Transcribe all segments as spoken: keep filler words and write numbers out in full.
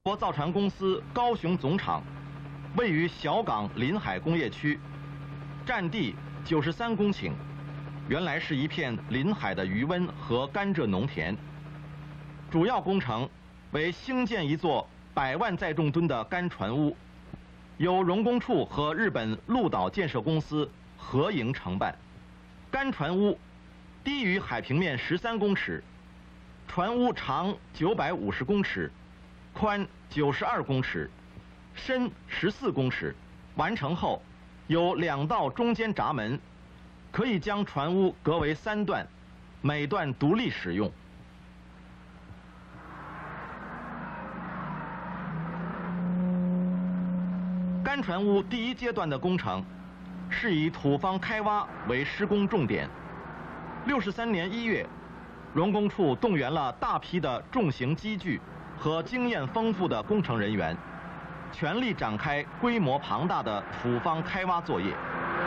国造船公司高雄总厂位于小港临海工业区，占地九十三公顷，原来是一片临海的渔温和甘蔗农田。主要工程为兴建一座百万载重吨的干船坞，由荣工处和日本鹿岛建设公司合营承办。干船坞低于海平面十三公尺，船坞长九百五十公尺，宽九十二公尺，深十四公尺。完成后，有两道中间闸门，可以将船坞隔为三段，每段独立使用。干船坞第一阶段的工程是以土方开挖为施工重点。六十三年一月，荣工处动员了大批的重型机具和经验丰富的工程人员，全力展开规模庞大的土方开挖作业。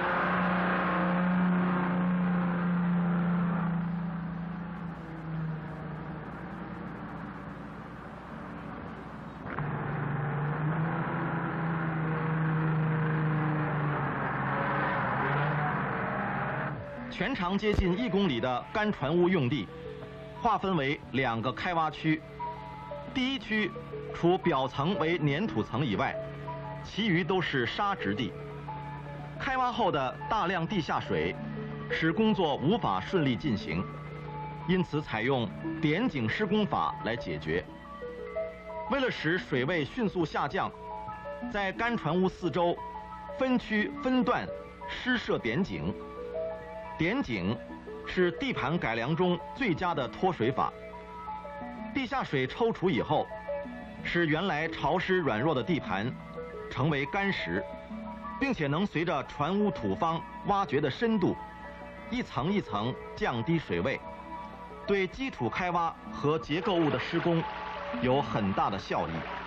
全长接近一公里的干船坞用地，划分为两个开挖区。第一区除表层为粘土层以外，其余都是沙质地。开挖后的大量地下水，使工作无法顺利进行，因此采用点井施工法来解决。为了使水位迅速下降，在干船坞四周分区分段施设点井。点井是地盘改良中最佳的脱水法。地下水抽除以后，使原来潮湿软弱的地盘成为干实，并且能随着船坞土方挖掘的深度，一层一层降低水位，对基础开挖和结构物的施工有很大的效益。